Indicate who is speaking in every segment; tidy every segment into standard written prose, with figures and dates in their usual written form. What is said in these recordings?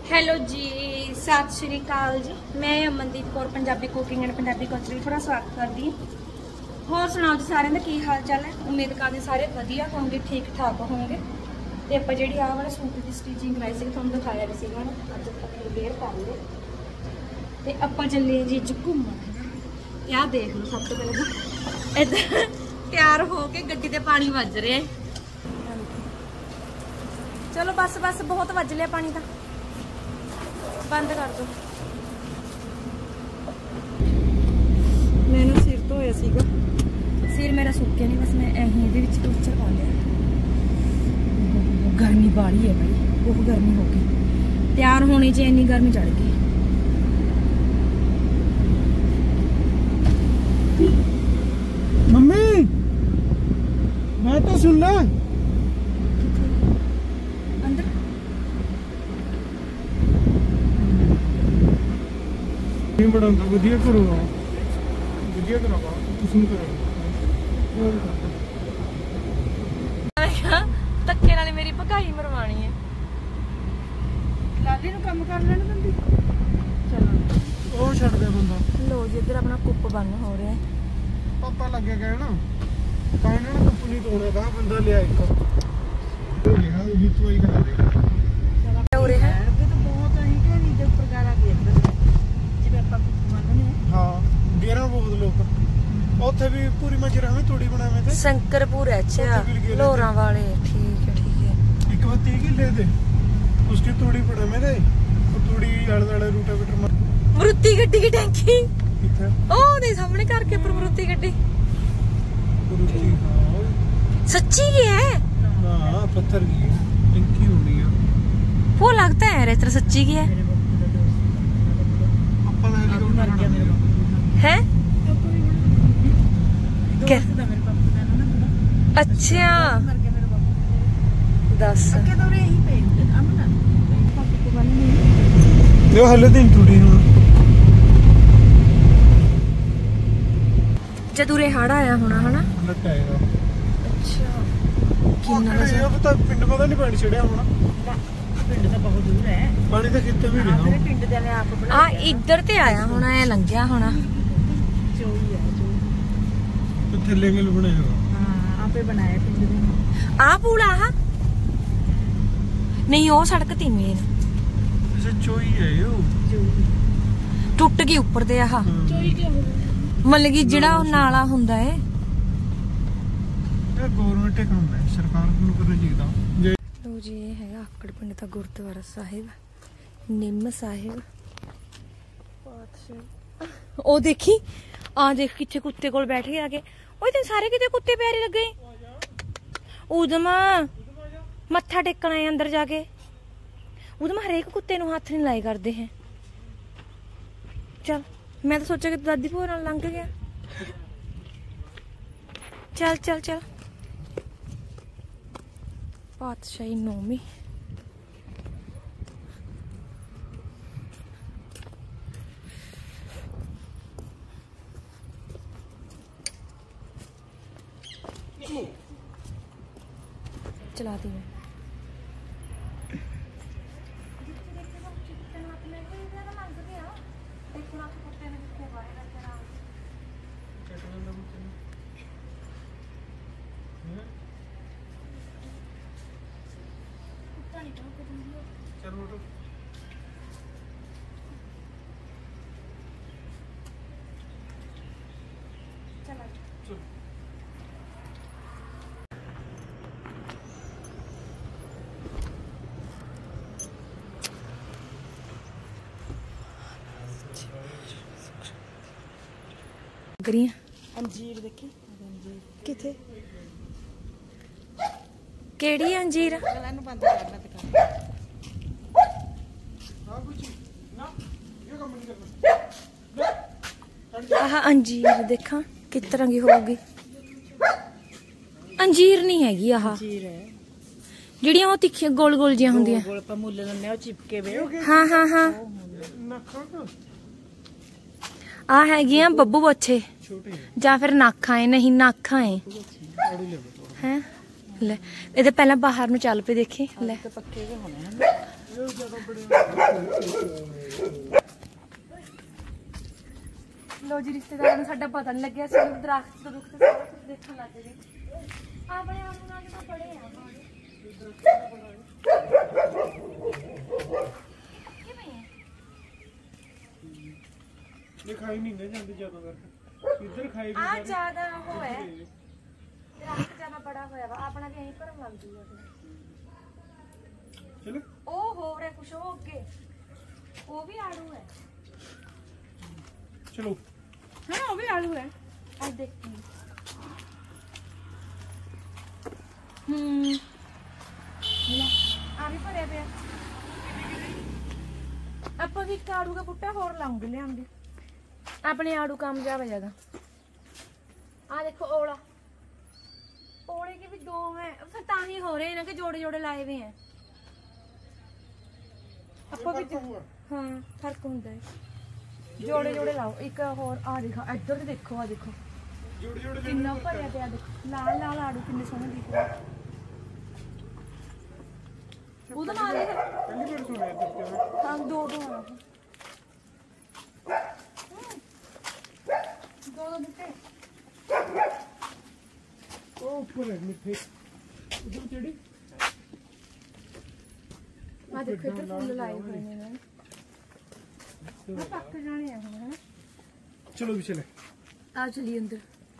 Speaker 1: Hello जी, सत श्री अकाल जी। मैं Amandeep Kaur Punjabi cooking and Punjabi culture थोड़ा स्वागत करती हूँ। होर सुनाओ जी, सारे की हाल चाल है? उम्मीद करते सारे वधिया होंगे, ठीक ठाक होंगे। तो आप जी आह वाले सूट की स्टिचिंग कराई सी, थोड़ा दिखाया भी सीगा ना, अज आप वेयर कर लो। तो आप चले जी घूमन। क्या देख लो, सब तो पहले इधर तैयार होके गड्डी ते पानी वज रहा है। चलो बस बस, बहुत वज लिया पानी का, बंद कर दो। मैंने सिर धोया सीगा, सिर मेरा सुक्या नहीं, बस मैं अहीं दे विच टोचर पा लिया। गर्मी बाड़ी है भाई, बहुत गर्मी हो गई। तैयार होने च इन्नी गर्मी चढ़ गई।
Speaker 2: मम्मी मैं तो सुन ला
Speaker 1: अंदर
Speaker 2: नहीं बनाता, वधिया करो, वधिया करावा तुम करो।
Speaker 1: धक्के नाल मेरी भगाई मरवानी है। लाली नूं काम कर लेना बंदी। चलो
Speaker 2: ओ छड़ दे बंदा।
Speaker 1: लो जी, इधर अपना कुप बंद हो रहा है।
Speaker 2: पता लग गया ना, काने ने कुप नहीं तोड़े का बंदा ले एक तो लिया ये तो ही करा देगा।
Speaker 1: हो रहा है
Speaker 3: तो बहुत अहीं के नी दे प्रकारा देखदे जिवें ਆਪਾਂ ਕੁੱਪ ਮੰਨਨੇ
Speaker 2: हां गेरा बहुत लोग ਉੱਥੇ ਵੀ ਪੂਰੀ ਮਜਰਾ ਵਿੱਚ ਥੋੜੀ ਬਣਾਵੇਂ ਤੇ
Speaker 1: शंकरपुर है। अच्छा, लोरा वाले, ठीक है ठीक है।
Speaker 2: एक बत्ती की ले दे उसकी थोड़ी पड़ा में दे और थोड़ी आले रूटा मीटर मार
Speaker 1: मरुति गड्डी की टैंकी
Speaker 2: किथे
Speaker 1: ओ दे सामने घर के ऊपर मरुति गड्डी।
Speaker 2: रुचि हां
Speaker 1: सच्ची की है?
Speaker 2: हां पत्थर की टंकी होनी है
Speaker 1: वो लगता है इस तरह सच्ची की है।
Speaker 2: अपन हेलीकॉप्टर
Speaker 3: ਗਿਆ ਮੇਰੇ ਬਾਪੂ
Speaker 1: है क्या?
Speaker 3: ਦਾ ਮੇਰੇ ਬਾਪੂ ਦਾ ਨਾ
Speaker 1: अच्छा
Speaker 3: ਮਰ ਗਿਆ ਮੇਰੇ ਬਾਪੂ
Speaker 1: 10
Speaker 3: ਅੱਗੇ ਤਾਂ ਇਹੀ ਪੇਂਟ ਅਮਨਾ ਬਾਪੂ ਕੋ ਬੰਨੇ
Speaker 2: यो हले दिन थोड़ी हूं
Speaker 1: जदूरे हाड़ा आया होना है ना।
Speaker 2: लटाएगा।
Speaker 1: अच्छा
Speaker 2: किन्ना ये पता पिंड पता नहीं पानी चढ़िया होना,
Speaker 3: ਪਿੰਡ ਤਾਂ ਬਹੁਤ ਦੂਰ ਹੈ।
Speaker 2: पानी तो कितने भी नहीं
Speaker 3: ਮੇਰੇ ਪਿੰਡ ਦੇ ਨੇ ਆਪ ਬਣਾ
Speaker 1: आ इधर ते आया होना, है लंघिया होना।
Speaker 3: ਚੋਈ ਹੈ ਚੋਈ।
Speaker 2: तो थल्ले में बनाएगा।
Speaker 3: ਹਾਂ ਆਪੇ ਬਣਾਇਆ ਪਿੰਡ ਦੇ ਨੇ।
Speaker 1: आ पूला आ नहीं, वो सड़क थी मेन,
Speaker 2: ऐसे चोई है यो
Speaker 3: ਚੋਈ
Speaker 1: टुट गई ऊपर ते आह
Speaker 3: ਚੋਈ ਕਿਉਂ
Speaker 1: मतलब कि जेड़ा नाला हुंदा है।
Speaker 2: ये गवर्नमेंट का काम है, सरकार को पता चाहिए जे
Speaker 1: लो जी, ये है आकड़ पिंड का गुरुद्वारा साहिब, निम साहिब। ओ देखी आ देख किथे कुत्ते कोल बैठ गया आके। ओए तेन सारे किते कुत्ते प्यारे लगे। उदमा मत्था टेकना है अंदर जाके। उदमा हरेक कुत्ते नु हाथ नहीं लाई करते हैं। चल, मैं तो सोचा कि दादी भूआ नाल लंघ गया। चल चल चल। पातशाही नौमी चला दी मैं।
Speaker 2: चलो तो चलो
Speaker 1: करिए
Speaker 3: ਅੰਜੀਰ ਦੇਖੀ ਅੰਜੀਰ
Speaker 1: किथे केड़ी अंजीर?
Speaker 3: ਚਲ ਇਹਨੂੰ ਬੰਦ ਕਰਨਾ ਤੇ ਕਰ
Speaker 2: हां कुछ ना ये काम नहीं करना।
Speaker 1: आह अंजीर देखा किस तरह की होगी। अंजीर नहीं हैगी आह,
Speaker 3: ਅੰਜੀਰ ਹੈ
Speaker 1: ਜਿਹੜੀਆਂ ਉਹ ਤਿੱਖੀਆਂ ਗੋਲ ਗੋਲ ਜੀਆਂ ਹੁੰਦੀਆਂ।
Speaker 3: ਗੋਲ ਆਪਾਂ ਮੁੱਲ ਲੈਣੇ ਉਹ ਚਿਪਕੇ ਵੇ
Speaker 1: ਹਾਂ ਹਾਂ ਹਾਂ,
Speaker 2: नखा का
Speaker 1: ਆ ਹੈਗੀਆਂ ਬੱਬੂ ਬੱਚੇ
Speaker 2: छोटे
Speaker 1: ਜਾਂ ਫਿਰ ਨਾਖਾਂ ਏ। ਨਹੀਂ ਨਾਖਾਂ ਏ
Speaker 2: आड़ू ले लो
Speaker 1: ਹੈ। ਲੈ ਇਹਦੇ ਪਹਿਲਾਂ ਬਾਹਰ ਨੂੰ ਚੱਲ ਪਏ, ਦੇਖੀ ਲੈ
Speaker 3: ਤੇ ਪੱਕੇ ਕੇ ਹੋਣੇ ਹਨ।
Speaker 1: लो जी रिश्तेदार ने साडा पता नहीं लगे असं दरख्त दुख सारा कुछ देखने लग गए अपने आप तो पड़े हैं
Speaker 2: ये खाई नहीं ना जाते ज्यादा करके इधर खाई
Speaker 1: आ ज्यादा वो है दरख्त ज्यादा बड़ा होया वा अपना भी यहीं पर लग जूगा
Speaker 2: चलो
Speaker 1: ओ हो रहा कुछ हो अगे वो भी आड़ू है
Speaker 2: चलो
Speaker 1: हाँ वो भी आड़ू है आज देखती हूँ आ भी भरे पे आप भी आड़ू का बूटा होर लाऊंगे लियांगे अपने आड़ू कामयाब है ज्यादा आ देखो ओला ओले के भी दो हैं फिर ताही हो रहे हैं ना कि जोड़े जोड़े लाए हुए हैं ਆਪਾਂ ਵੀ ਹਾਂ ਫਰਕ ਹੁੰਦਾ ਹੈ ਜੋੜੇ ਜੋੜੇ ਲਾਓ ਇੱਕ ਹੋਰ ਆ ਦੇਖੋ ਇੱਧਰ ਤੇ ਦੇਖੋ ਆ ਦੇਖੋ
Speaker 2: जोड़े जोड़े
Speaker 1: ਕਿੰਨਾ ਭਰਿਆ ਪਿਆ ਦੇਖੋ ਲਾਲ ਲਾਲ ਆੜੂ ਕਿੰਨੇ ਸੋਹਣੇ ਦਿਖ ਰਹੇ ਉਹਦਾ ਨਾਲ ਹੀ
Speaker 2: पहली बार सुना है तुझे
Speaker 1: ਹਾਂ ਦੋ ਦੋ ਦਿੱਤੇ
Speaker 2: ओ ऊपर है मिठे उधर चढ़ी
Speaker 1: ਆ ਦੇਖੋ ਇੱਧਰ ਫੁੱਲ ਲਾਏ ਹੋਏ ਨੇ ਨਾ ਮੈਂ ਪੱਕ ਜਾਣੇ ਆ ਹੁਣ ਹੈ
Speaker 2: चलो भी चले
Speaker 1: आ चलिए अंदर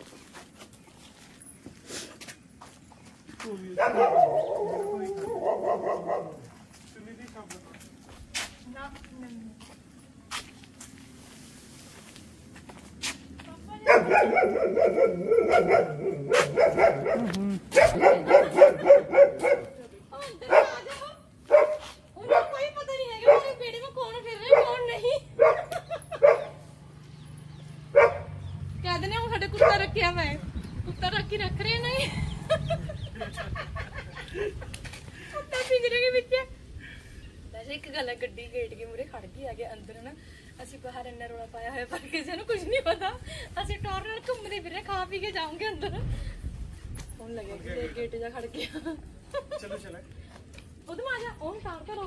Speaker 1: कुत्ता रख रहे नहीं कुत्ता पिंजरे के पीछे वैसे एक गल है गड्डी गेट के मूरे खड़ गई आगे अंदर ना असि बाहर इन्ना रोला पाया है पर किसी को कुछ नहीं पता असि टोर नाल घूमदे फिर खा पी के जाऊंगे अंदर हुन लगे कि गेट जा खड़ गया
Speaker 2: चलो चले
Speaker 1: उधर आ जा ओन तार करो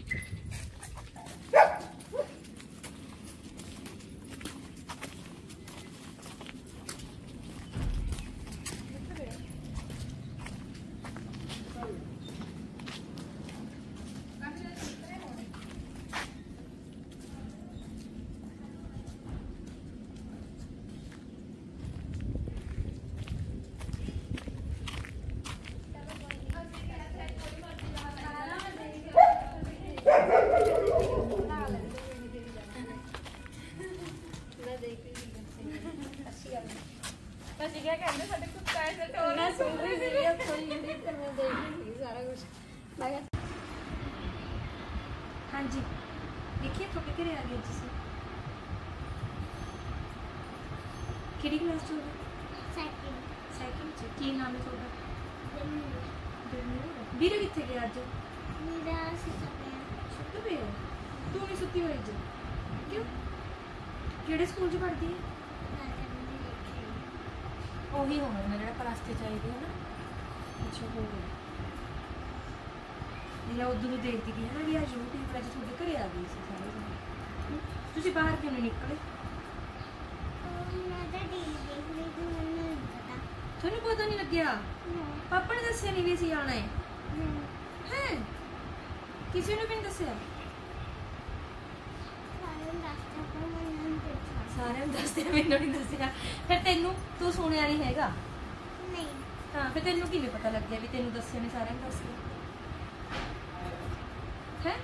Speaker 1: क्या कहते साडे कुत्ता ऐसे टोर मैं सुन रही थी अब थोड़ी यूट्यूब पर मैं देख रही थी सारा कुछ लगा हाँ जी देखिए तो कितने आ गए जिसे किड़ी क्लास चल सेकंड सेकंड च की नाम है ਤੁਹਾਡਾ ਵੀਰੇ ਕਿੱਥੇ ਗਿਆ ਅੱਜ ਵੀਰਾ ਸੁੱਤੇ ਪਿਆ ਤੂੰ ਨਹੀਂ ਸੁੱਤੀ ਹੋਈ ਅੱਜ ਕਿਉਂ ਕਿਹੜੇ ਸਕੂਲ 'ਚ ਪੜ੍ਹਦੀ ਹੈ ਉਹੀ ਹੋਣਾ ਜਿਹੜਾ ਪਲਾਸਟਿਕ ਚਾਹੀਦੀ ਹੈ ਨਾ ਅੱਛਾ ਹੋ ਗਿਆ ਇਹ ਉਦੋਂ ਨੂੰ ਦੇਖਦੀ ਗਈ ਹੈ ਨਾ ਵੀ ਆ YouTube ਪਰ ਅੱਜ ਤੁਹਾਡੇ ਘਰੇ ਆ ਗਈ ਸੀ ਸਾਰੇ ਤੁਸੀਂ ਬਾਹਰ ਕਿਉਂ ਨਹੀਂ ਨਿਕਲੇ
Speaker 3: ਮੈਂ ਤਾਂ ਟੀਵੀ ਦੇਖ ਰਹੀ ਸੀ ਮੈਨੂੰ ਨਹੀਂ ਪਤਾ
Speaker 1: ਤੁਹਾਨੂੰ ਪਤਾ ਨਹੀਂ ਲੱਗਿਆ ਪਾਪਾ ਨੇ ਦੱਸਿਆ ਨਹੀਂ ਵੀ ਅਸੀਂ ਆਣਾ ਹੈ ਹੈ ਕਿਸੇ ਨੂੰ ਵੀ ਨਹੀਂ ਦੱਸਿਆ ਸਾਰਿਆਂ ਨੂੰ ਦੱਸਿਆ ਮੈਨੂੰ ਨਹੀਂ ਦੱਸਿਆ ਫਿਰ ਤੈਨੂੰ ਤੂੰ ਸੁਣਿਆ ਨਹੀਂ ਹੈਗਾ
Speaker 3: ਨਹੀਂ
Speaker 1: ਹਾਂ ਫਿਰ ਤੈਨੂੰ ਕਿਵੇਂ ਪਤਾ ਲੱਗਿਆ ਵੀ ਤੈਨੂੰ ਦੱਸਿਆ ਨਹੀਂ ਸਾਰਿਆਂ ਨੂੰ ਦੱਸਿਆ ਹੈ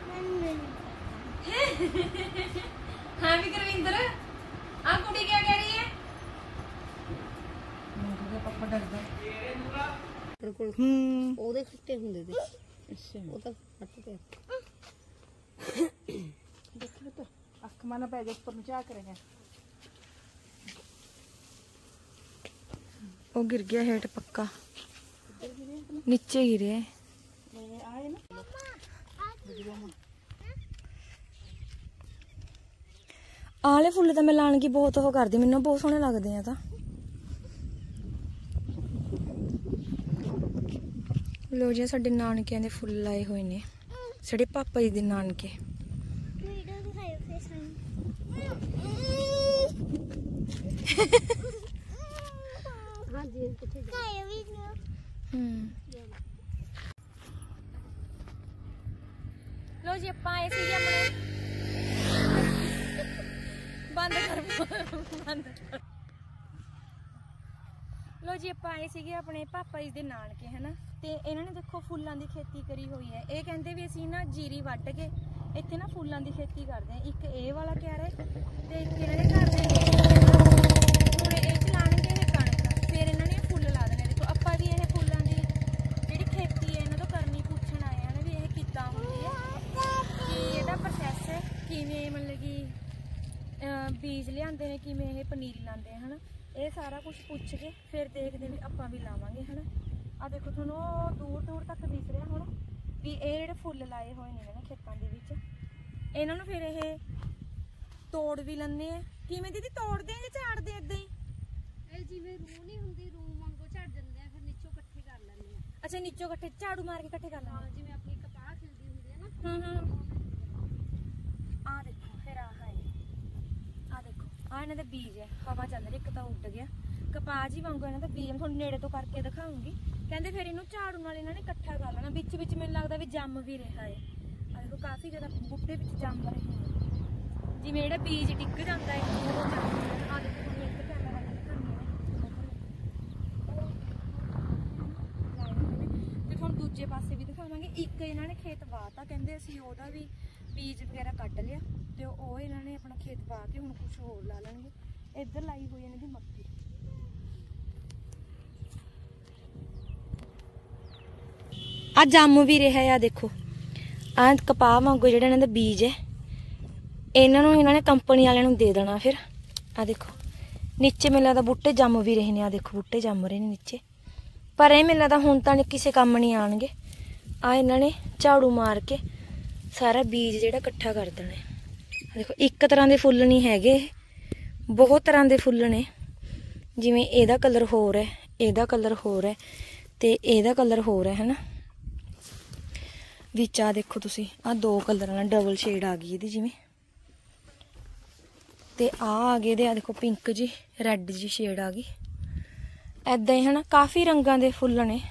Speaker 1: ਹਾਂ ਵੀ ਗੁਰਵਿੰਦਰ ਆ ਕੁੜੀ ਕਿਆ ਕਹਿ ਰਹੀ ਹੈ ਮੇਰੇ ਪਾਪਾ ਡਰਦਾ
Speaker 3: ਬਿਲਕੁਲ ਉਹਦੇ ਖੱਟੇ ਹੁੰਦੇ ਤੇ ਅੱਛਾ ਉਹ ਤਾਂ ਫੱਟ ਪਿਆ
Speaker 1: ਦੇਖੋ ਤਾਂ ਅੱਖ ਮਾਨਾ ਪੈ ਜਾ ਉੱਪਰ ਨੂੰ ਝਾਕ ਰਹੇ ਹੈ ਉਹ गिर गया हेठ पक्का नीचे गिरे आए ना आले फुल तो मैं लाने की बहुत वो करती मैनू बहुत सोहने लगते हैं तो लो जी साडे नानकियां दे फुल लाए हुए ने ਸਾਡੇ ਪਾਪਾ ਜੀ ਦੇ ਨਾਨਕੇ।
Speaker 3: ਵੀਡੀਓ ਦਿਖਾਇਓ ਫਿਰ ਸਾਨੂੰ। ਹਾਂਜੀ ਕਿੱਥੇ ਦਿਖਾਇਓ ਵੀਡੀਓ।
Speaker 1: ਲੋ ਜੀ ਆਪਾਂ ਆਏ ਸੀਗੇ ਆਪਣੇ ਬੰਦ ਕਰ। ਲੋ ਜੀ ਆਪਾਂ ਆਏ ਸੀਗੇ ਆਪਣੇ ਪਾਪਾ ਜੀ ਦੇ ਨਾਨਕੇ ਹਨਾ, ਤੇ ਇਹਨਾਂ ਨੇ ਦੇਖੋ ਫੁੱਲਾਂ ਦੀ ਖੇਤੀ ਕਰੀ ਹੋਈ ਹੈ। ਇਹ ਕਹਿੰਦੇ ਵੀ ਅਸੀਂ ਨਾ ਜੀਰੀ ਵੱਢ ਕੇ ਇੱਥੇ ਨਾ ਫੁੱਲਾਂ ਦੀ ਖੇਤੀ ਕਰਦੇ ਹਾਂ। ਇੱਕ ਇਹ ਵਾਲਾ ਕਿਆਰਾ ਹੈ ਤੇ ਇੱਕ ਇਹਨਾਂ ਦੇ ਘਰ ਦੇ ਹੁਣ ਇਹ ਚ ਲਾਣਗੇ ਇਹ ਕਣਕ, ਫਿਰ ਇਹਨਾਂ ਨੇ ਫੁੱਲ ਲਾ ਦੇਣੇ। ਦੇਖੋ ਆਪਾਂ ਵੀ ਇਹ ਫੁੱਲਾਂ ਦੀ ਜਿਹੜੀ ਖੇਤੀ ਹੈ ਇਹਨਾਂ ਤੋਂ ਕਰਨੀ ਪੁੱਛਣ ਆਏ ਹਨ ਵੀ ਇਹ ਕਿੱਦਾਂ ਹੁੰਦੀ ਹੈ, ਕੀ ਇਹਦਾ ਪ੍ਰੋਸੈਸ ਹੈ, ਕਿਵੇਂ ਮਤਲਬ ਕਿ ਬੀਜ ਲਿਆਂਦੇ ਨੇ, ਕਿਵੇਂ ਇਹ ਪਨੀਰੀ ਲਾਉਂਦੇ ਹਨ। ਇਹ ਸਾਰਾ ਕੁਝ ਪੁੱਛ ਕੇ ਫਿਰ ਦੇਖਦੇ ਵੀ ਆਪਾਂ ਵੀ ਲਾਵਾਂਗੇ ਹਨਾ। ਆ ਦੇਖੋ ਤੁਹਾਨੂੰ ਦੂਰ ਦੂਰ ਤੱਕ ਦਿਖ ਰਿਹਾ ਹੁਣ ਵੀ ਇਹ ਜਿਹੜੇ ਫੁੱਲ ਲਾਏ ਹੋਏ ਨੇ ਨਾ ਖੇਤਾਂ ਦੇ ਵਿੱਚ, ਇਹਨਾਂ ਨੂੰ ਫਿਰ ਇਹ ਤੋੜ ਵੀ ਲੈਂਦੇ ਆ। ਕਿਵੇਂ ਦੀਦੀ ਤੋੜਦੇ ਆ ਜਾਂ ਝਾੜਦੇ ਏਦਾਂ ਹੀ?
Speaker 3: ਇਹ ਜਿਵੇਂ ਰੂਹ ਨਹੀਂ ਹੁੰਦੀ, ਰੂਹ ਵਾਂਗੂ ਝੜ ਜਾਂਦੇ ਆ, ਫਿਰ ਨੀਚੋਂ ਇਕੱਠੇ ਕਰ ਲੈਂਦੇ ਆ।
Speaker 1: ਅੱਛਾ ਨੀਚੋਂ ਇਕੱਠੇ ਝਾੜੂ ਮਾਰ ਕੇ ਇਕੱਠੇ ਕਰ ਲੈਂਦੇ ਆ।
Speaker 3: ਜਿਵੇਂ ਆਪਣੀ ਕਪਾਹ ਖਿਲਦੀ ਹੁੰਦੀ ਹੈ ਨਾ।
Speaker 1: ਆ ਦੇਖੋ ਫਿਰ ਆ ਦੇਖੋ ਆ ਇਹਨਾਂ ਦੇ ਬੀਜ ਹੈ। ਹਵਾ ਚੱਲ ਰਹੀ, ਇੱਕ ਤਾਂ ਉੱਡ ਗਿਆ ਕਪਾਹ ਜੀ ਵਾਂਗੂ ਇਹਨਾਂ ਦਾ ਬੀਜ। ਮੈਂ ਤੁਹਾਨੂੰ ਨੇੜੇ ਤੋਂ ਕਰਕੇ ਦਿਖਾਉਂਗੀ। ਕਹਿੰਦੇ ਫਿਰ ਇਹਨੂੰ ਝਾੜੂ ਨਾਲ ਇਹਨਾਂ ਨੇ ਇਕੱਠਾ ਕਰ ਲੈਣਾ। ਵਿੱਚ ਵਿੱਚ ਮੈਨੂੰ ਲੱਗਦਾ ਵੀ ਜੰਮ ਵੀ ਰਿਹਾ ਹੈ। ਆ ਦੇਖੋ ਕਾਫੀ ਜ਼ਿਆਦਾ ਬੂਟੇ ਵਿੱਚ ਜੰਮ ਰਹੇ ਨੇ, ਜਿਵੇਂ ਜਿਹੜਾ ਬੀਜ ਡਿੱਗ ਜਾਂਦਾ ਹੈ ਉਹ ਜੰਮ ਰਿਹਾ। ਆ ਦੇਖੋ ਤੁਹਾਨੂੰ ਇੱਕ ਕੈਮਰਾ ਦਿਖਾਉਂਦੀ ਤੇ ਤੁਹਾਨੂੰ ਦੂਜੇ ਪਾਸੇ ਵੀ ਦਿਖਾਵਾਂਗੇ। ਇੱਕ ਇਹਨਾਂ ਨੇ ਖੇਤ ਵਾਹਤਾ, ਕਹਿੰਦੇ ਅਸੀਂ ਉਹਦਾ ਵੀ ਬੀਜ ਵਗੈਰਾ ਕੱਢ ਲਿਆ ਤੇ ਉਹ ਇਹਨਾਂ ਨੇ ਆਪਣਾ ਖੇਤ ਵਾਹ ਕੇ ਹੁਣ ਕੁਝ ਹੋਰ ਲਾ ਲੈਣਗੇ। ਇੱਧਰ ਲਾਈ ਹੋਈ ਇਹਨਾਂ ਦੀ ਮੱਕੀ। ਆ ਜੰਮ ਵੀ ਰਿਹਾ ਆ ਦੇਖੋ। ਆ ਕਪਾਹ ਵਾਂਗੂ ਜਿਹੜਾ ਇਹਨਾਂ ਦਾ ਬੀਜ ਹੈ, ਇਹਨਾਂ ਨੂੰ ਇਹਨਾਂ ਨੇ ਕੰਪਨੀ ਵਾਲਿਆਂ ਨੂੰ ਦੇ ਦੇਣਾ। ਫਿਰ ਆ ਦੇਖੋ ਨੀਚੇ ਮੈਨੂੰ ਲੱਗਦਾ ਬੂਟੇ ਜੰਮ ਵੀ ਰਹੇ ਨੇ। ਆ ਦੇਖੋ ਬੂਟੇ ਜੰਮ ਰਹੇ ਨੇ ਨੀਚੇ, ਪਰ ਇਹ ਮੈਨੂੰ ਲੱਗਦਾ ਹੁਣ ਤਾਂ ਕਿਸੇ ਕੰਮ ਨਹੀਂ ਆਣਗੇ। ਆ ਇਹਨਾਂ ਨੇ ਝਾੜੂ ਮਾਰ ਕੇ ਸਾਰਾ ਬੀਜ ਜਿਹੜਾ ਇਕੱਠਾ ਕਰ ਦੇਣਾ। ਦੇਖੋ ਇੱਕ ਤਰ੍ਹਾਂ ਦੇ ਫੁੱਲ ਨਹੀਂ ਹੈਗੇ, ਬਹੁਤ ਤਰ੍ਹਾਂ ਦੇ ਫੁੱਲ ਨੇ। ਜਿਵੇਂ ਇਹਦਾ ਕਲਰ ਹੋਰ ਹੈ, ਇਹਦਾ ਕਲਰ ਹੋਰ ਹੈ ਤੇ ਇਹਦਾ ਕਲਰ ਹੋਰ ਹੈ ਹਨਾ। ਵਿੱਚ ਆ ਦੇਖੋ ਤੁਸੀਂ ਆ ਦੋ ਕਲਰਾਂ ਨਾਲ ਡਬਲ ਸ਼ੇਡ ਆ ਗਈ ਇਹਦੀ ਜਿਵੇਂ, ਤੇ ਆ ਗਏ ਦੇ ਆ ਦੇਖੋ ਪਿੰਕ ਜੀ ਰੈੱਡ ਜੀ ਸ਼ੇਡ ਆ ਗਈ। ਐਦਾਂ ਹੀ ਹਨਾ ਕਾਫੀ ਰੰਗਾਂ ਦੇ ਫੁੱਲ ਨੇ।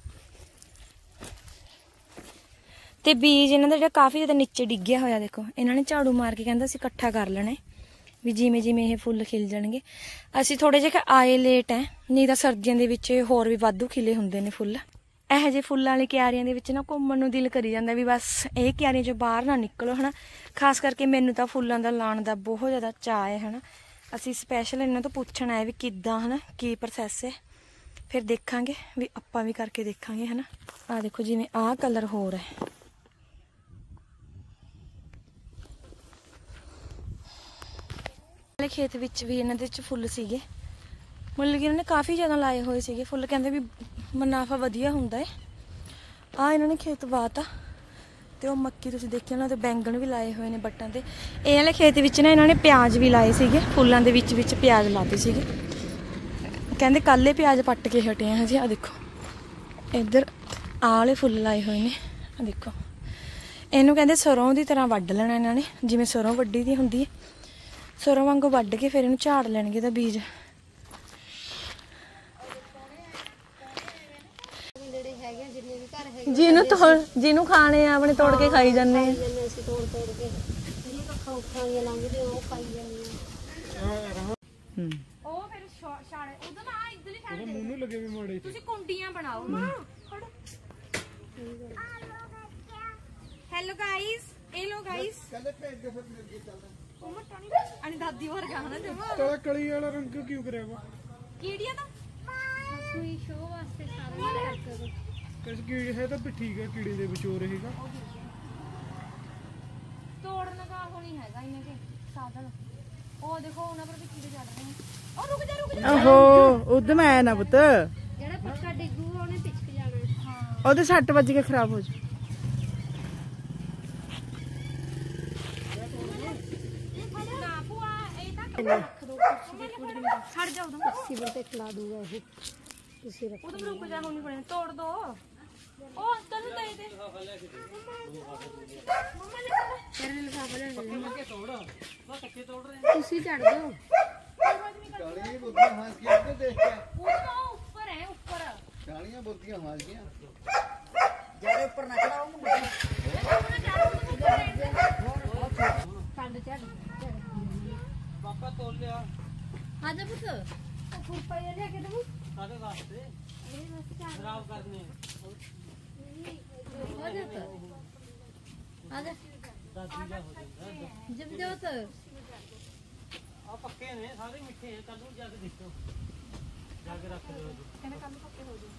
Speaker 1: ਤੇ ਬੀਜ ਇਹਨਾਂ ਦਾ ਜਿਹੜਾ ਕਾਫੀ ਜ਼ਿਆਦਾ ਨੀਚੇ ਡਿੱਗਿਆ ਹੋਇਆ ਦੇਖੋ। ਇਹਨਾਂ ਨੇ ਝਾੜੂ ਮਾਰ ਕੇ ਕਹਿੰਦਾ ਅਸੀਂ ਇਕੱਠਾ ਕਰ ਲੈਣਾ ਵੀ ਜਿਵੇਂ ਜਿਵੇਂ ਇਹ ਫੁੱਲ ਖਿਲ ਜਾਣਗੇ। ਅਸੀਂ ਥੋੜੇ ਜਿਹੇ ਆਏ ਲੇਟ ਹੈ, ਨਹੀਂ ਤਾਂ ਸਰਦੀਆਂ ਦੇ ਵਿੱਚ ਹੋਰ ਵੀ ਵਾਧੂ ਖਿਲੇ ਹੁੰਦੇ ਨੇ ਫੁੱਲ। ਇਹੋ ਜਿਹੇ ਫੁੱਲਾਂ ਵਾਲੀ ਕਿਆਰੀਆਂ ਦੇ ਵਿੱਚ ਨਾ ਘੁੰਮਣ ਨੂੰ ਦਿਲ ਕਰੀ ਜਾਂਦਾ ਵੀ ਬਸ ਇਹ ਕਿਆਰੀਆਂ 'ਚੋਂ ਬਾਹਰ ਨਾ ਨਿਕਲੋ ਹਨਾ। ਖਾਸ ਕਰਕੇ ਮੈਨੂੰ ਤਾਂ ਫੁੱਲਾਂ ਦਾ ਲਾਉਣ ਦਾ ਬਹੁਤ ਜ਼ਿਆਦਾ ਚਾਅ ਹੈ ਹਨਾ। ਅਸੀਂ ਸਪੈਸ਼ਲ ਇਹਨਾਂ ਤੋਂ ਪੁੱਛਣ ਆਏ ਵੀ ਕਿੱਦਾਂ ਹਨਾ, ਕੀ ਪ੍ਰੋਸੈਸ ਹੈ। ਫਿਰ ਦੇਖਾਂਗੇ ਵੀ ਆਪਾਂ ਵੀ ਕਰਕੇ ਦੇਖਾਂਗੇ ਹਨਾ। ਆਹ ਦੇਖੋ ਜਿਵੇਂ ਆਹ ਕਲਰ ਹੋਰ ਹੈ। ਵਾਲੇ ਖੇਤ ਵਿੱਚ ਵੀ ਇਹਨਾਂ ਦੇ ਵਿੱਚ ਫੁੱਲ ਸੀਗੇ, ਮਤਲਬ ਕਿ ਇਹਨਾਂ ਨੇ ਕਾਫੀ ਜ਼ਿਆਦਾ ਲਾਏ ਹੋਏ ਸੀਗੇ ਫੁੱਲ। ਕਹਿੰਦੇ ਵੀ ਮੁਨਾਫਾ ਵਧੀਆ ਹੁੰਦਾ ਹੈ। ਆ ਇਹਨਾਂ ਨੇ ਖੇਤ ਵਾਹਤਾ ਤੇ ਉਹ ਮੱਕੀ ਤੁਸੀਂ ਦੇਖਿਆ ਨਾ, ਤੇ ਬੈਂਗਣ ਵੀ ਲਾਏ ਹੋਏ ਨੇ ਬੱਟਾਂ ਤੇ। ਇਹ ਵਾਲੇ ਖੇਤ ਵਿੱਚ ਨਾ ਇਹਨਾਂ ਨੇ ਪਿਆਜ਼ ਵੀ ਲਾਏ ਸੀਗੇ, ਫੁੱਲਾਂ ਦੇ ਵਿੱਚ ਵਿੱਚ ਪਿਆਜ਼ ਲਾਤੇ ਸੀਗੇ। ਕਹਿੰਦੇ ਕੱਲ੍ਹ ਪਿਆਜ਼ ਪੱਟ ਕੇ ਹਟੇ ਆ ਹਜੇ। ਆ ਦੇਖੋ ਇੱਧਰ ਆਹ ਵਾਲੇ ਫੁੱਲ ਲਾਏ ਹੋਏ ਨੇ। ਆ ਦੇਖੋ ਇਹਨੂੰ ਕਹਿੰਦੇ ਸਰੋਂ ਦੀ ਤਰ੍ਹਾਂ ਵੱਢ ਲੈਣਾ ਇਹਨਾਂ ਨੇ, ਜਿਵੇਂ ਸਰੋਂ ਵੱਢੀ ਦੀ ਹੁੰਦੀ ਹੈ। ਸਰੋਂ ਵਾਂਗੂ ਵੱਢ ਕੇ ਫਿਰ ਇਹਨੂੰ ਝਾੜ ਲੈਣਗੇ ਇਹਦਾ ਬੀਜ। ਜਿਹਨੂੰ ਖਾਣੇ ਆ ਆਪਣੇ ਤੋੜ ਕੇ ਖਾਈ ਜਾਂਦੇ ਆ।
Speaker 3: ਅਸੀਂ ਤੋੜ ਕੇ ਖਾਂਗੇ ਲੰਘਦੇ ਉਹ ਖਾਈ ਜਾਂਦੇ ਆ।
Speaker 1: ਉਹ ਫਿਰ ਛਾੜੇ ਉਧਰ ਨਾ ਇੱਧਰ ਹੀ ਛਾੜ ਦੇ।
Speaker 2: ਮੂੰਹ ਨੂੰ ਲੱਗੇ ਵੀ ਮਾੜੇ।
Speaker 1: ਤੁਸੀਂ ਕੁੰਡੀਆਂ ਬਣਾਓ ਮਾਂ। ਹੈਲੋ ਗਾਇਸ, ਇਹ ਲੋ ਗਾਇਸ।
Speaker 2: ਕਹਿੰਦੇ ਭੇਜ ਦੇ ਫਿਰ ਅੱਗੇ ਚੱਲਦਾ।
Speaker 1: ਉਹ ਮਟਾਣੀ ਅਣੀ ਦਾਦੀ ਵਰਗਾ ਹਨਾ ਜਮਾ।
Speaker 2: ਤੇਰਾ ਕਲੀ ਵਾਲਾ ਰੰਗ ਕਿਉਂ ਕਰਿਆ ਵਾ?
Speaker 1: ਕੀੜੀਆਂ ਦਾ
Speaker 3: ਸੂਈ ਸ਼ੋਅ ਵਾਸਤੇ ਸਾਰਾ ਕਰਕੇ
Speaker 2: ਕਿਸ ਕੀੜੀ ਹੈ ਤਾਂ ਵੀ ਠੀਕ ਹੈ, ਕੀੜੇ ਦੇ ਵਿਚੋਂ ਰਹੇਗਾ।
Speaker 1: ਤੋੜਨ ਦਾ ਹੋਣੀ ਹੈਗਾ ਇਹਨੇ ਕੇ ਸਾਧਨ। ਉਹ ਦੇਖੋ ਉਹਨਾਂ ਪਰ ਵੀ ਕੀੜੇ ਚੜ ਰਹੇ ਨੇ। ਉਹ ਰੁਕ ਜਾ।
Speaker 4: ਓਹੋ ਉਧਰ ਮੈਂ ਨਾ ਪੁੱਤ,
Speaker 3: ਜਿਹੜਾ ਪੱਕਾ ਡਿੱਗੂ ਉਹਨੇ ਪਿਛਕ ਜਾਣਾ।
Speaker 1: ਹਾਂ
Speaker 4: ਉਹਦੇ ਸੱਟ ਵੱਜ ਕੇ ਖਰਾਬ ਹੋ ਜਾ।
Speaker 1: ਨਾ ਭੂਆ ਇਹ ਤਾਂ ਰੱਖ ਦੋ ਛੱਡ ਜਾ ਉਦੋਂ।
Speaker 3: ਸਿਵਰ ਤੇ ਖਿਲਾ ਦੂਗਾ ਉਹ। ਤੁਸੀਂ ਰੱਖੋ।
Speaker 1: ਉਦੋਂ ਰੁਕ ਜਾ, ਹੋਣੀ ਪੜੇ ਤੋੜ ਦੋ। ਉਹ ਅੰਕਲ ਨੂੰ ਦੇ ਦੇ ਮੰਮਾ ਲੈ ਤੇਰੇ ਲਈ ਲਿਫਾਫਾ ਲੈ
Speaker 3: ਤੁਸੀਂ ਚੜ ਜਾਓ
Speaker 2: ਚਾਲੀਆਂ ਬੁੱਧੀਆਂ ਹਾਸ ਗਿਆ ਤੇ ਦੇਖ ਕੇ
Speaker 1: ਉਹ ਉੱਪਰ ਹੈ ਉੱਪਰ
Speaker 2: ਚਾਲੀਆਂ ਬੁੱਧੀਆਂ ਹਾਸ ਗਿਆ
Speaker 3: ਜਿਹੜੇ ਉੱਪਰ ਨਾ ਚੜਾਓ ਮੁੰਡੇ ਠੰਡ ਚੜ
Speaker 2: ਪਾਪਾ ਤੋਲ ਲਿਆ
Speaker 3: ਆ ਜਾ ਪੁੱਤ
Speaker 1: ਖੁਰਪਾ ਲਿਆ ਕੇ ਦਊ
Speaker 2: ਸਾਡੇ ਵਾਸਤੇ ਖਰਾਬ ਕਰਨੇ
Speaker 3: ਆ ਜਾ ਪੁੱਤ ਆ ਜਾ ਜਬ ਜਾਓ ਤਾਂ
Speaker 2: ਆ ਪੱਕੇ ਨੇ ਸਾਰੇ ਮਿੱਠੇ ਆ ਕੱਲ ਨੂੰ ਜਾ ਕੇ ਦੇਖੋ ਜਾ ਕੇ ਰੱਖ ਦਿਓ
Speaker 1: ਕਹਿੰਦਾ ਕੰਮ ਪੱਕੇ ਹੋ ਜਾਊ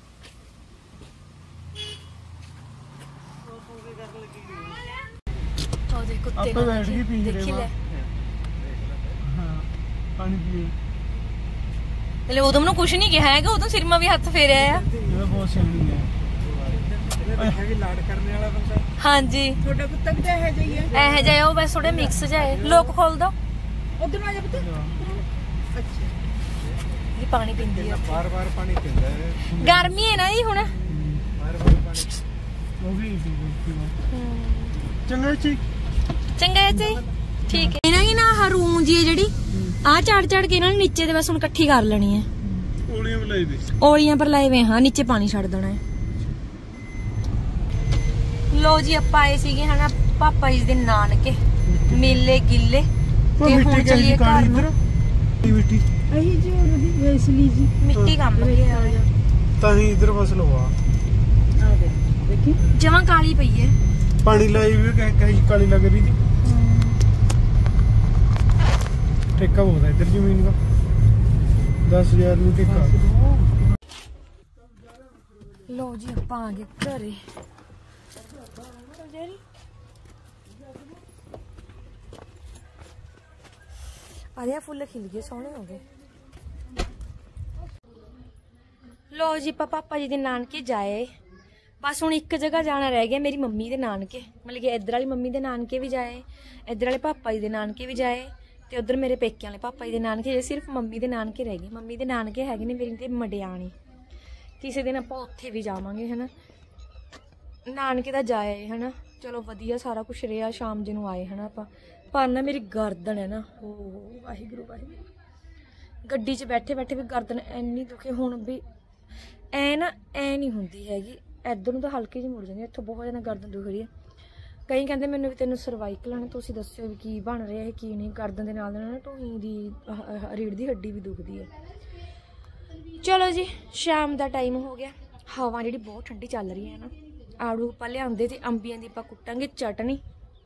Speaker 2: ਉਹ ਪੂਰੇ ਕਰਨ ਲੱਗੀ
Speaker 1: ਉਹ ਦੇ ਕੁੱਤੇ
Speaker 2: ਆਪਾਂ ਬੈਠ ਗਏ ਪੀ ਰਹੇ
Speaker 1: ਦੇਖੀ ਲੈ
Speaker 2: ਹਾਂ ਪਾਣੀ ਪੀਏ
Speaker 1: ਲੈ ਉਦੋਂ ਮੈਨੂੰ ਕੁਝ ਨਹੀਂ ਕਿਹਾ ਹੈਗਾ ਉਦੋਂ ਸਿਰਮਾ ਵੀ ਹੱਥ ਫੇਰਿਆ ਆ
Speaker 2: ਇਹ ਬਹੁਤ ਸਿਆਣੀ ਹੈ ਇਹ ਵੀ ਲਾਡ ਕਰਨੇ ਵਾਲਾ ਬੰਦਾ
Speaker 1: ਹਾਂਜੀ
Speaker 4: ਤੁਹਾਡਾ ਕੁੱਤਾ ਵੀ ਤਾਂ ਇਹ ਜਾਈ ਹੈ
Speaker 1: ਇਹ ਜਾਏ ਉਹ ਬਸ ਥੋੜੇ ਮਿਕਸ ਜਾਏ ਲੋਕ ਖੋਲ ਦੋ
Speaker 4: ਉਧਰ ਨੂੰ ਆ ਜਾ ਪੁੱਤ ਅੱਛਾ
Speaker 1: ਇਹ ਪਾਣੀ ਪੀਂਦੀ ਆ
Speaker 2: ਬਾਰ-ਬਾਰ ਪਾਣੀ ਪੀਂਦਾ ਹੈ
Speaker 1: ਗਰਮੀ ਹੈ ਨਾ ਜੀ ਹੁਣ
Speaker 2: ਬਾਰ-ਬਾਰ ਪਾਣੀ ਉਹ ਵੀ ਚੰਗਾ ਜੀ
Speaker 1: ਚੰਗਾ ਜੀ ਠੀਕ ਹੈ ਇਹਨਾਂ ਦੀ ਨਾ ਹਰੂੰ ਜੀ ਜਿਹੜੀ ਆ ਚੜ ਕੇ ਇਹਨਾਂ ਨੇ ਨੀਚੇ ਦੇ ਬਸ ਹੁਣ ਇਕੱਠੀ ਕਰ ਲੈਣੀ ਹੈ
Speaker 2: ਓਲੀਆਂ ਬਲਾਈ ਦੇ
Speaker 1: ਔਲੀਆਂ ਪਰ ਲਾਏ ਵੇ ਹਾਂ ਨੀਚੇ ਪਾਣੀ ਛੱਡ ਦੇਣਾ ਹੈ ਲੋ ਜੀ ਆਪਾਂ ਆਏ ਸੀਗੇ ਹਨਾ ਪਾਪਾ ਜੀ ਦੇ ਨਾਨਕੇ ਮੇਲੇ ਗਿੱਲੇ ਤੇ ਹੁਣ ਚੱਲੀਏ ਘਰ ਨੂੰ
Speaker 2: ਮਿੱਟੀ
Speaker 4: ਅਹੀ ਜੀ ਉਹਦੀ ਵੈਸਲੀ ਜੀ
Speaker 1: ਮਿੱਟੀ ਕੰਮ ਗਿਆ
Speaker 2: ਤਾਂ ਹੀ ਇਧਰ ਬਸ ਲਵਾ
Speaker 4: ਆ ਦੇ ਦੇਖੀ
Speaker 1: ਜਮਾਂ ਕਾਲੀ ਪਈ ਹੈ
Speaker 2: ਪਾਣੀ ਲਾਈ ਵੀ ਕਹੀ ਕਾਲੀ ਲੱਗ ਰਹੀ थी ठेका बहुत है इधर जमीन का 10,000 में ठेका
Speaker 1: ਲੋ ਜੀ ਆਪਾਂ ਆ ਗਏ ਘਰੇ ਆਰਿਆ ਫੁੱਲ ਖਿਲ ਗਏ ਸੋਹਣੇ ਹੋ ਗਏ ਲੋ ਜੀ ਪਾਪਾ ਜੀ ਦੇ ਨਾਨਕੇ ਜਾਏ ਬਸ ਹੁਣ ਇੱਕ ਜਗ੍ਹਾ ਜਾਣਾ ਰਹਿ ਗਿਆ ਮੇਰੀ ਮੰਮੀ ਦੇ ਨਾਨਕੇ ਮਤਲਬ ਕਿ ਇੱਧਰ ਵਾਲੀ ਮੰਮੀ ਦੇ ਨਾਨਕੇ ਵੀ ਜਾਏ ਇੱਧਰ ਵਾਲੇ ਪਾਪਾ ਜੀ ਦੇ ਨਾਨਕੇ ਵੀ ਜਾਏ ਤੇ ਉਧਰ ਮੇਰੇ ਪੇਕਿਆਂ ਵਾਲੇ ਪਾਪਾ ਜੀ ਦੇ ਨਾਨਕੇ ਜੇ ਸਿਰਫ ਮੰਮੀ ਦੇ ਨਾਨਕੇ ਰਹਿ ਗਏ ਮੰਮੀ ਦੇ ਨਾਨਕੇ ਹੈਗੇ ਨੇ ਮੇਰੀ ਤੇ ਮਡਿਆਣੀ ਕਿਸੇ ਦਿਨ ਆਪਾਂ ਉੱਥੇ ਵੀ ਜਾਵਾਂਗੇ ਹਨਾ ਨਾਨਕੇ ਦਾ ਜਾਏ ਹਨਾ ਚਲੋ ਵਧੀਆ ਸਾਰਾ ਕੁਝ ਰਿਹਾ ਸ਼ਾਮ ਜੀ ਨੂੰ ਆਏ ਹਨਾ ਆਪਾਂ ਪਰ ਨਾ ਮੇਰੀ ਗਰਦਨ ਹੈ ਨਾ ਓ ਵਾਹਿਗੁਰੂ ਵਾਹਿਗੁਰੂ ਗੱਡੀ 'ਚ ਬੈਠੇ ਬੈਠੇ ਵੀ ਗਰਦਨ ਇੰਨੀ ਦੁਖੇ ਹੁਣ ਵੀ ਐ ਨਾ ਐ ਨਹੀਂ ਹੁੰਦੀ ਹੈਗੀ ਇੱਧਰ ਨੂੰ ਤਾਂ ਹਲਕੀ ਜਿਹੀ ਮੁੜ ਜਾਂਦੀ ਇੱਥੋਂ ਬਹੁਤ ਜ਼ਿਆਦਾ ਗਰਦਨ ਦੁਖ ਰਹੀ ਹੈ ਕਈ ਕਹਿੰਦੇ ਮੈਨੂੰ ਵੀ ਤੈਨੂੰ ਸਰਵਾਈਕਲ ਆ ਤੁਸੀਂ ਦੱਸਿਓ ਵੀ ਕੀ ਬਣ ਰਿਹਾ ਹੈ ਕੀ ਨਹੀਂ ਗਰਦਨ ਦੇ ਨਾਲ ਨਾ ਢੂਹੀ ਦੀ ਰੀੜ ਦੀ ਹੱਡੀ ਵੀ ਦੁਖਦੀ ਹੈ ਚਲੋ ਜੀ ਸ਼ਾਮ ਦਾ ਟਾਈਮ ਹੋ ਗਿਆ ਹਵਾ ਜਿਹੜੀ ਬਹੁਤ ਠੰਡੀ ਚੱਲ ਰਹੀ ਹੈ ਨਾ ਆੜੂ ਆਪਾਂ ਲਿਆਉਂਦੇ ਤੇ ਅੰਬੀਆਂ ਦੀ ਆਪਾਂ ਕੁੱਟਾਂਗੇ ਚਟਨੀ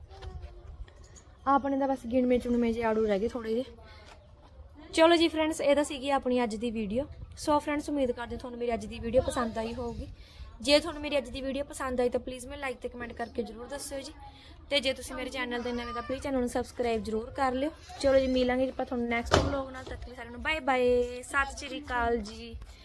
Speaker 1: ਆਪਣੇ ਦਾ ਬਸ ਗਿਣਵੇਂ ਚੁਣਵੇਂ ਜਿਹੇ ਆੜੂ ਰਹਿ ਗਏ ਥੋੜੇ ਜਿਹੇ ਚਲੋ ਜੀ ਫਰੈਂਡਸ ਇਹਦਾ ਸੀਗੀ ਆਪਣੀ ਅੱਜ ਦੀ ਵੀਡੀਓ ਸੋ ਫਰੈਂਡਸ ਉਮੀਦ ਕਰਦੇ ਤੁਹਾਨੂੰ ਮੇਰੀ ਅੱਜ ਦੀ ਵੀਡੀਓ ਪਸੰਦ ਆਈ ਹੋਊਗੀ ਜੇ ਤੁਹਾਨੂੰ ਮੇਰੀ ਅੱਜ ਦੀ ਵੀਡੀਓ ਪਸੰਦ ਆਈ ਤਾਂ ਪਲੀਜ਼ ਮੈਨੂੰ ਲਾਈਕ ਤੇ ਕਮੈਂਟ ਕਰਕੇ ਜ਼ਰੂਰ ਦੱਸਿਓ ਜੀ ਤੇ ਜੇ ਤੁਸੀਂ ਮੇਰੇ ਚੈਨਲ ਦੇ ਨਵੇਂ ਤਾਂ ਪਲੀਜ਼ ਚੈਨਲ ਨੂੰ ਸਬਸਕ੍ਰਾਈਬ ਜ਼ਰੂਰ ਕਰ ਲਿਓ ਚਲੋ ਜੀ ਮਿਲਾਂਗੇ ਆਪਾਂ ਤੁਹਾਨੂੰ ਨੈਕਸਟ ਵਲੌਗ ਨਾਲ ਤੱਕ ਲਈ ਸਾਰਿਆਂ ਨੂੰ ਬਾਏ ਬਾਏ ਸਤਿ ਸ਼੍ਰੀ ਅਕਾਲ ਜੀ